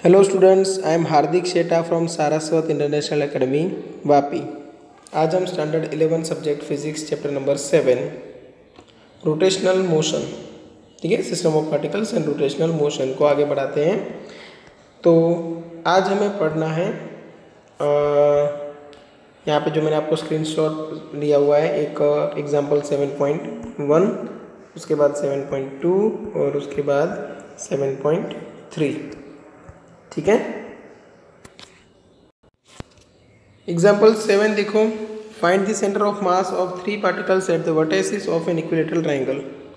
Hello students, I am Hardik Sheta from Saraswat international academy Vapi. आज हम standard 11 subject physics chapter number 7 rotational motion, ठीक है, system of particles and rotational motion को आगे बढ़ाते हैं। तो आज हमें पढ़ना है यहाँ पे जो मैंने आपको स्क्रीनशॉट लिया हुआ है, एक एग्जांपल 7.1, उसके बाद 7.2 और उसके बाद 7.3, ठीक है। एग्जाम्पल 7 देखो, find the centre of mass of 3 particles at the vertices of an equilateral triangle.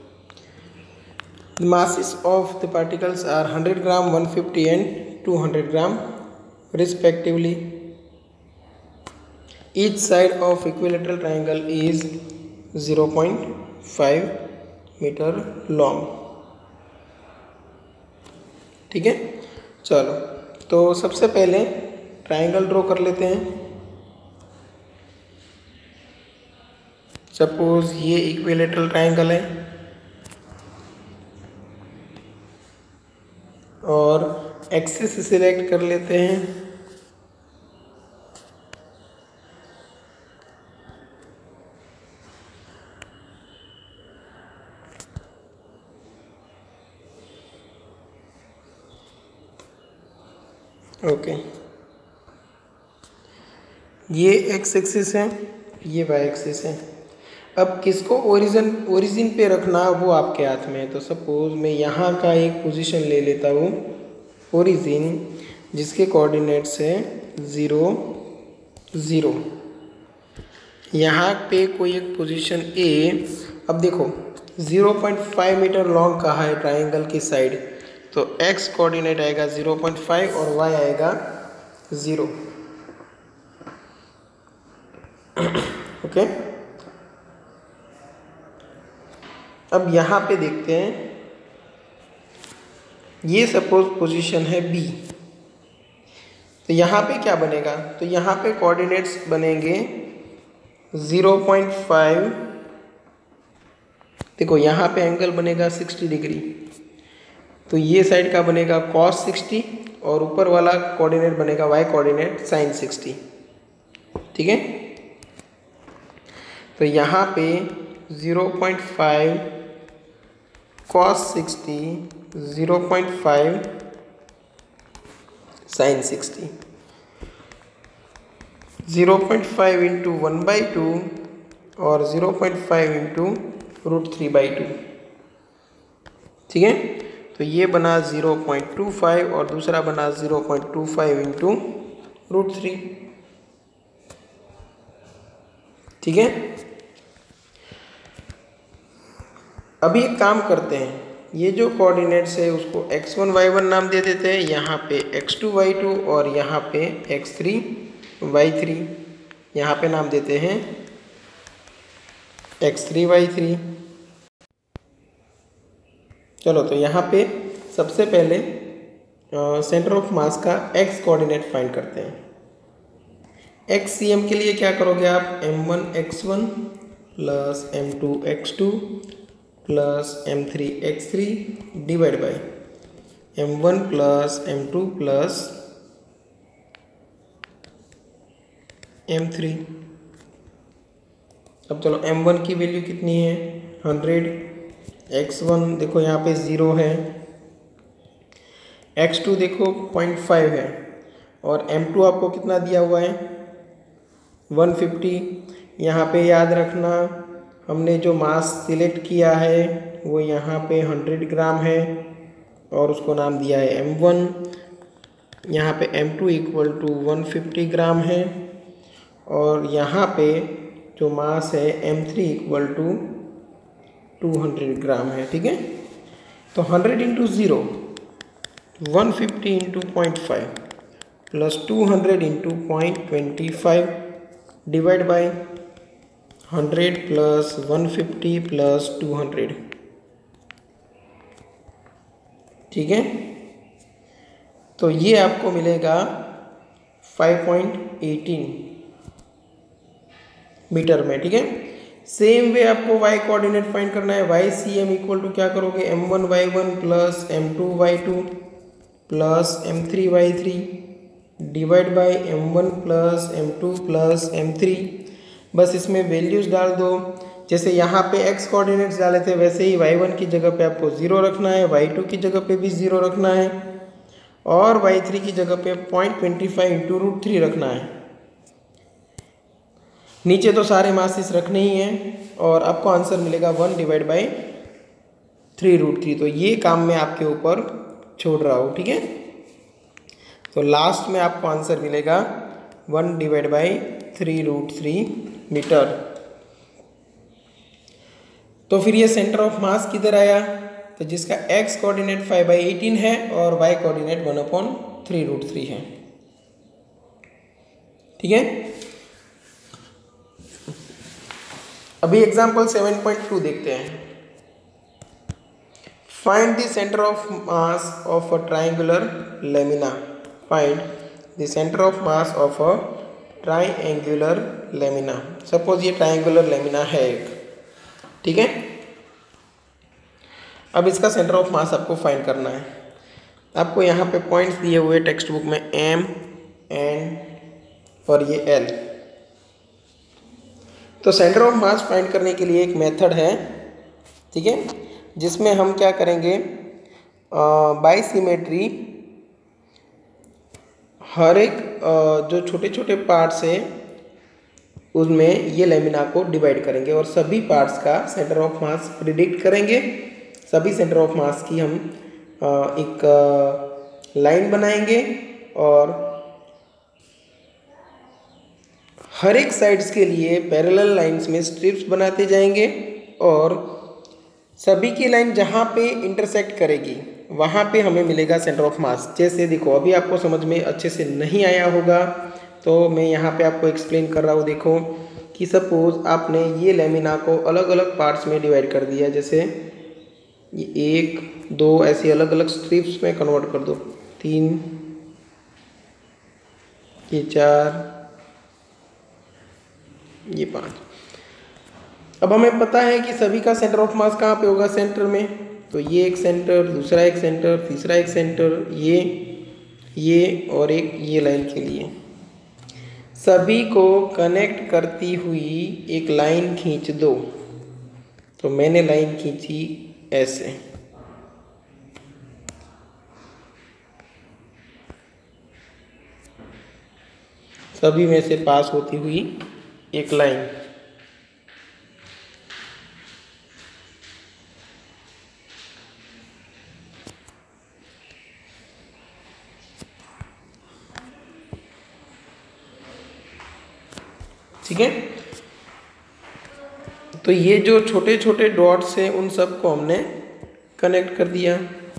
The masses of the particles are 100 gram, 150 and 200 gram respectively. Each side of equilateral triangle is 0.5 meter long, ठीक है। चलो, तो सबसे पहले triangle draw कर लेते हैं। Suppose ये इक्विलेटरल ट्रायंगल है और एक्सिस सिलेक्ट कर लेते हैं। ओके, ये एक्स एक्सिस है, ये वाई एक्सिस है। अब किसको ओरिजिन पे रखना वो आपके हाथ में है। तो सपोज मैं यहाँ का एक पोजीशन ले लेता हूँ ओरिजिन, जिसके कोऑर्डिनेट्स है 0 0। यहाँ पे कोई एक पोजीशन ए। अब देखो 0.5 मीटर लॉन्ग कहा है ट्राइंगल की साइड, तो x कोऑर्डिनेट आएगा 0.5 और y आएगा 0। ओके, अब यहाँ पे देखते हैं, ये सपोज पोजीशन है b, तो यहाँ पे क्या बनेगा? तो यहाँ पे कोऑर्डिनेट्स बनेंगे 0.5। देखो यहाँ पे एंगल बनेगा 60 डिग्री, तो ये साइड का बनेगा cos 60 और ऊपर वाला कोऑर्डिनेट बनेगा y कोऑर्डिनेट sin 60, ठीक है। तो यहाँ पे 0.5 cos 60, 0.5 sin 60, 0.5 इंटू 1/2 और 0.5 इंटू √3/2, ठीक है। तो ये बना 0.25 और दूसरा बना 0.25 इंटू √3, ठीक है। अभी एक काम करते हैं, ये जो कोऑर्डिनेट्स है उसको x1 y1 नाम दे देते हैं, यहाँ पे x2 y2 और यहाँ पे x3 y3, यहाँ पे नाम देते हैं x3 y3। चलो, तो यहाँ पे सबसे पहले सेंटर ऑफ मास का x कोऑर्डिनेट फाइंड करते हैं। XCM के लिए क्या करोगे आप? m1 x1 plus m2 x2 plus m3 x3 divide by m1 plus m2 plus m3। अब चलो, m1 की वैल्यू कितनी है? 100। x1 देखो यहाँ पे 0 है, x2 देखो 0.5 है और m2 आपको कितना दिया हुआ है? 150। यहाँ पे याद रखना, हमने जो मास सिलेक्ट किया है वो यहाँ पे 100 ग्राम है और उसको नाम दिया है m1। यहाँ पे m2 इक्वल टू 150 ग्राम है और यहाँ पे जो मास है m3 इक्वल टू 200 ग्राम है, ठीक है। तो 100 into 0, 150 into 0.5 plus 200 into 0.25 divide by 100 plus 150 plus 200, ठीक है। तो ये आपको मिलेगा 5.18 मीटर में, ठीक है। सेम वे आपको y कोऑर्डिनेट फाइंड करना है। YCM इक्वल टू क्या करोगे? m1 y1 plus m2 y2 plus m3/3 divide by m1 plus m2 plus m3। बस इसमें वैल्यूज़ डाल दो। जैसे यहाँ पे x कोऑर्डिनेट्स डाले थे वैसे ही y1 की जगह पे आपको 0 रखना है, y2 की जगह पे भी 0 रखना है और y3 की जगह पे 0.25 इंटू √3 रखना है। नीचे तो सारे मासेस रखने ही हैं और आपको आंसर मिलेगा 1 डिवाइड बाई 3√3। तो ये काम मैं आपके ऊपर छोड़ रहा हूँ, ठीक है। तो लास्ट में आपको आंसर मिलेगा 1 डिवाइड बाई 3√3 मीटर। तो फिर ये सेंटर ऑफ मास किधर आया, तो जिसका x कोऑर्डिनेट 5/18 है और y कोऑर्डिनेट 1/3√3 है, ठीक है। अभी एग्जाम्पल 7.2 देखते हैं। Find the centre of mass of a triangular lamina. Find the centre of mass of a triangular lamina. Suppose ये ट्राइंगुलर लेमिना है एक, ठीक है। अब इसका सेंटर ऑफ मास आपको फाइंड करना है। आपको यहाँ पे पॉइंट्स दिए हुए टेक्स्ट बुक में M, N और ये L। तो सेंटर ऑफ मास फाइंड करने के लिए एक मेथड है, ठीक है, जिसमें हम क्या करेंगे, बाय सिमेट्री हर एक जो छोटे छोटे पार्ट्स है उसमें ये लेमिना को डिवाइड करेंगे और सभी पार्ट्स का सेंटर ऑफ मास प्रिडिक्ट करेंगे। सभी सेंटर ऑफ मास की हम एक लाइन बनाएंगे और हर एक साइड्स के लिए पैरेलल लाइंस में स्ट्रिप्स बनाते जाएंगे और सभी की लाइन जहाँ पे इंटरसेक्ट करेगी वहाँ पे हमें मिलेगा सेंटर ऑफ मास। जैसे देखो अभी आपको समझ में अच्छे से नहीं आया होगा तो मैं यहाँ पे आपको एक्सप्लेन कर रहा हूँ। देखो कि सपोज आपने ये लेमिना को अलग अलग पार्ट्स में डिवाइड कर दिया, जैसे ये 1, 2 ऐसी अलग अलग स्ट्रिप्स में कन्वर्ट कर दो, 3, ये 4, ये 5। अब हमें पता है कि सभी का सेंटर ऑफ मास कहाँ पे होगा, सेंटर में। तो ये एक सेंटर, दूसरा एक सेंटर, तीसरा एक सेंटर, ये और एक ये लाइन के लिए सभी को कनेक्ट करती हुई एक लाइन खींच दो। तो मैंने लाइन खींची ऐसे, सभी में से पास होती हुई एक लाइन। ठीक है। तो ये जो छोटे छोटे डॉट्स हैं उन सबको हमने कनेक्ट कर दिया।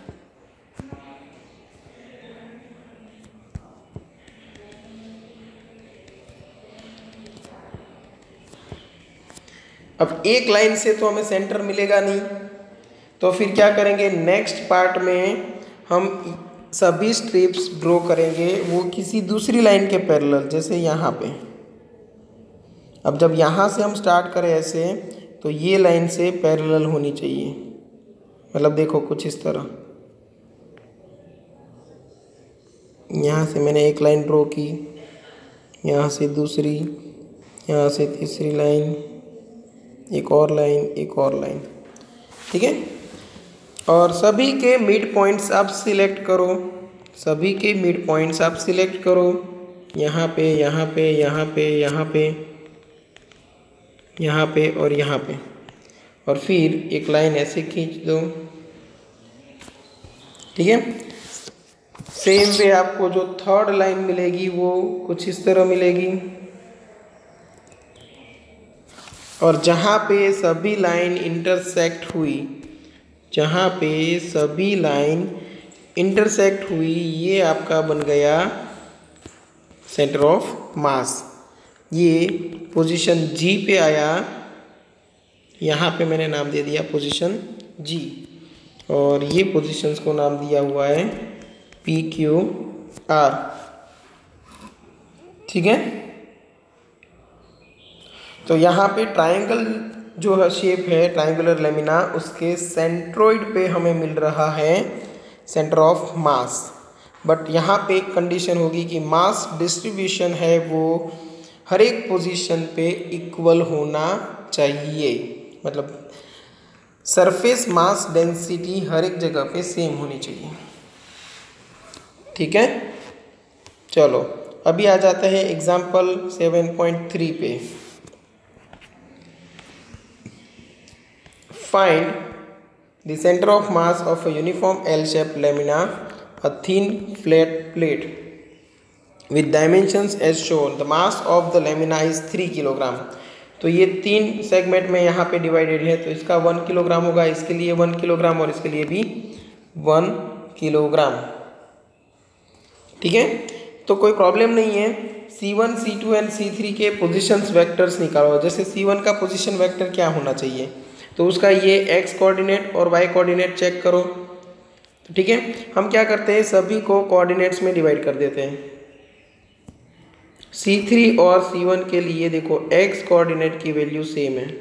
अब एक लाइन से तो हमें सेंटर मिलेगा नहीं, तो फिर क्या करेंगे, नेक्स्ट पार्ट में हम सभी स्ट्रिप्स ड्रॉ करेंगे वो किसी दूसरी लाइन के पैरेलल, जैसे यहाँ पे। अब जब यहाँ से हम स्टार्ट करें ऐसे, तो ये लाइन से पैरेलल होनी चाहिए। मतलब देखो कुछ इस तरह, यहाँ से मैंने एक लाइन ड्रॉ की, यहाँ से दूसरी, यहाँ से तीसरी लाइन, एक और लाइन, एक और लाइन, ठीक है। और सभी के मिड पॉइंट्स आप सिलेक्ट करो, सभी के मिड पॉइंट्स आप सिलेक्ट करो, यहाँ पे, यहाँ पे, यहाँ पे, यहाँ पे, यहाँ पे और यहाँ पे, और फिर एक लाइन ऐसे खींच दो, ठीक है। सेम वे आपको जो थर्ड लाइन मिलेगी वो कुछ इस तरह मिलेगी, और जहाँ पे सभी लाइन इंटरसेक्ट हुई, जहाँ पे सभी लाइन इंटरसेक्ट हुई, ये आपका बन गया सेंटर ऑफ मास। ये पोजीशन G पे आया, यहाँ पे मैंने नाम दे दिया पोजीशन G, और ये पोजीशंस को नाम दिया हुआ है P, Q, R, ठीक है। तो यहाँ पे ट्रायंगल जो शेप है, ट्रायंगुलर लेमिना, उसके सेंट्रोइड पे हमें मिल रहा है सेंटर ऑफ मास। बट यहाँ पे एक कंडीशन होगी कि मास डिस्ट्रीब्यूशन है वो हर एक पोजीशन पे इक्वल होना चाहिए, मतलब सरफेस मास डेंसिटी हर एक जगह पे सेम होनी चाहिए। ठीक है, चलो अभी आ जाता है एग्जाम्पल 7.3 पे। Find the centre of mass of a uniform L shape lamina, a thin flat plate with dimensions as shown, the mass of the lamina is 3 kilogram. तो ये 3 सेगमेंट में यहाँ पे डिवाइडेड है, तो इसका 1 किलोग्राम होगा, इसके लिए 1 किलोग्राम और इसके लिए भी 1 किलोग्राम। ठीक है, तो कोई प्रॉब्लम नहीं है। C1, C2 एंड C3 के पोजिशंस वेक्टर्स निकालो। जैसे C1 का पोजिशन वेक्टर क्या होना चाहिए, तो उसका ये x कोऑर्डिनेट और y कोऑर्डिनेट चेक करो। ठीक है, हम क्या करते हैं, सभी को कोऑर्डिनेट्स में डिवाइड कर देते हैं। C3 और C1 के लिए देखो x कोऑर्डिनेट की वैल्यू सेम है,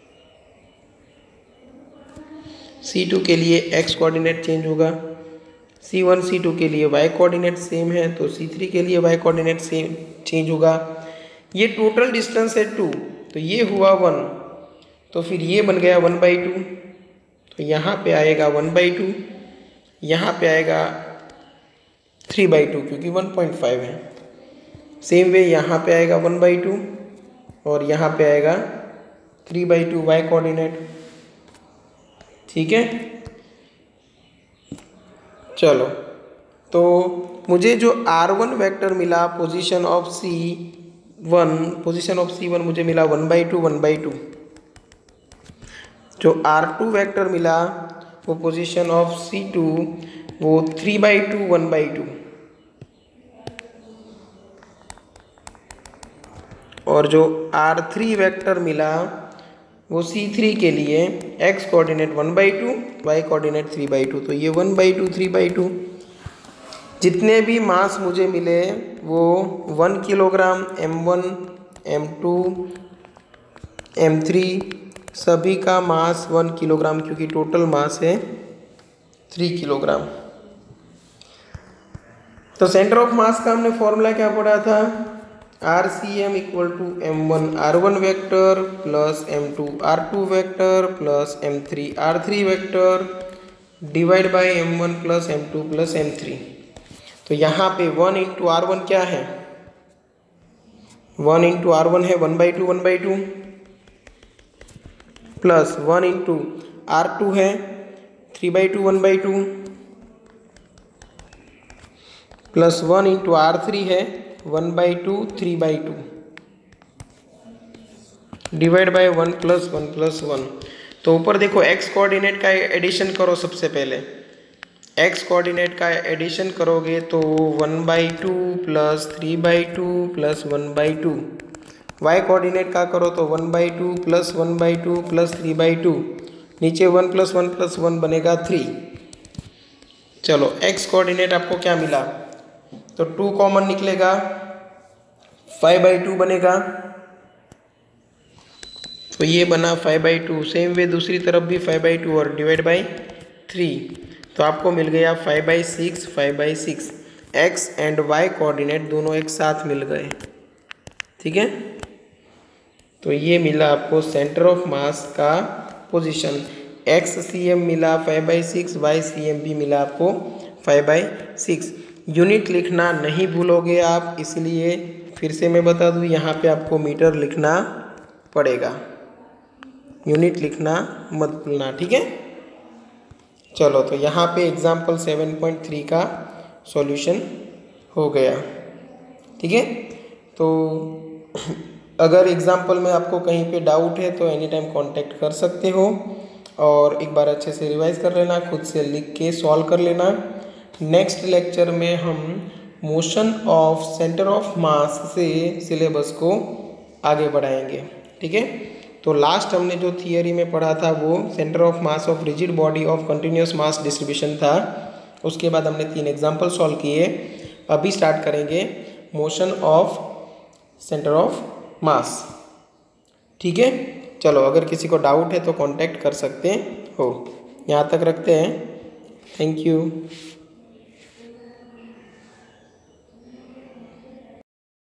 C2 के लिए x कोऑर्डिनेट चेंज होगा, C1 C2 के लिए y कोऑर्डिनेट सेम है, तो C3 के लिए y कोऑर्डिनेट सेम चेंज होगा। ये टोटल डिस्टेंस है 2, तो ये हुआ 1, तो फिर ये बन गया 1/2, तो यहाँ पे आएगा 1/2, यहाँ पे आएगा 3/2 क्योंकि 1.5 है। सेम वे यहाँ पे आएगा 1/2 और यहाँ पे आएगा 3/2 y कोऑर्डिनेट। ठीक है, चलो तो मुझे जो R1 वेक्टर मिला पोजीशन ऑफ C1 मुझे मिला 1/2 1/2। जो R2 वेक्टर मिला वो पोजीशन ऑफ C2 वो 3/2 1/2। और जो R3 वेक्टर मिला वो C3 के लिए x कोऑर्डिनेट 1/2 y कोऑर्डिनेट 3/2, तो ये 1/2 3/2। जितने भी मास मुझे मिले वो 1 किलोग्राम, M1 M2 M3 सभी का मास 1 किलोग्राम, क्योंकि टोटल मास है 3 किलोग्राम। तो सेंटर ऑफ मास का हमने फॉर्मूला क्या पढ़ा था, RCM equal to M1 R1 vector plus M2 R2 vector plus M3 R3 vector divide by M1 plus M2 plus M3। तो यहाँ पे 1 इंटू R1 क्या है, 1 इंटू R1 है 1/2 1/2 प्लस 1 इंटू R2 है 3/2 1/2 प्लस 1 इंटू R3 है 1/2 3/2 divide by 1 plus 1 plus 1। तो ऊपर देखो x कोऑर्डिनेट का एडिशन करो। सबसे पहले x कोऑर्डिनेट का एडिशन करोगे तो 1/2 प्लस 3/2 प्लस 1/2। y कोऑर्डिनेट का करो तो 1/2 प्लस 1/2 प्लस 3/2, नीचे 1 प्लस 1 प्लस 1 बनेगा 3। चलो x कोऑर्डिनेट आपको क्या मिला, तो 2 कॉमन निकलेगा 5/2 बनेगा, तो ये बना 5/2। सेम वे दूसरी तरफ भी 5/2 और डिवाइड बाई 3, तो आपको मिल गया 5/6 5/6। x एंड y कोऑर्डिनेट दोनों एक साथ मिल गए। ठीक है, तो ये मिला आपको सेंटर ऑफ मास का पोजीशन। XCM मिला 5/6, YCM भी मिला आपको 5/6। यूनिट लिखना नहीं भूलोगे आप, इसलिए फिर से मैं बता दूं, यहाँ पे आपको मीटर लिखना पड़ेगा, यूनिट लिखना मत भूलना। ठीक है, चलो तो यहाँ पे एग्जाम्पल 7.3 का सॉल्यूशन हो गया। ठीक है, तो अगर एग्जाम्पल में आपको कहीं पे डाउट है तो एनी टाइम कांटेक्ट कर सकते हो, और एक बार अच्छे से रिवाइज कर लेना, खुद से लिख के सॉल्व कर लेना। नेक्स्ट लेक्चर में हम motion of centre of mass से सिलेबस को आगे बढ़ाएंगे। ठीक है, तो लास्ट हमने जो थियरी में पढ़ा था वो centre of mass of rigid body of continuous mass distribution था। उसके बाद हमने 3 एग्जाम्पल सॉल्व किए। अभी स्टार्ट करेंगे motion of centre of mass. ठीक है, चलो अगर किसी को डाउट है तो कांटेक्ट कर सकते हो। यहाँ तक रखते हैं। Thank you.